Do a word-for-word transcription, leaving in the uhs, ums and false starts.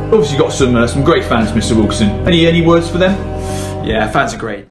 Obviously got some uh, some great fans, Mister Wilkinson. Any any words for them? Yeah, fans are great.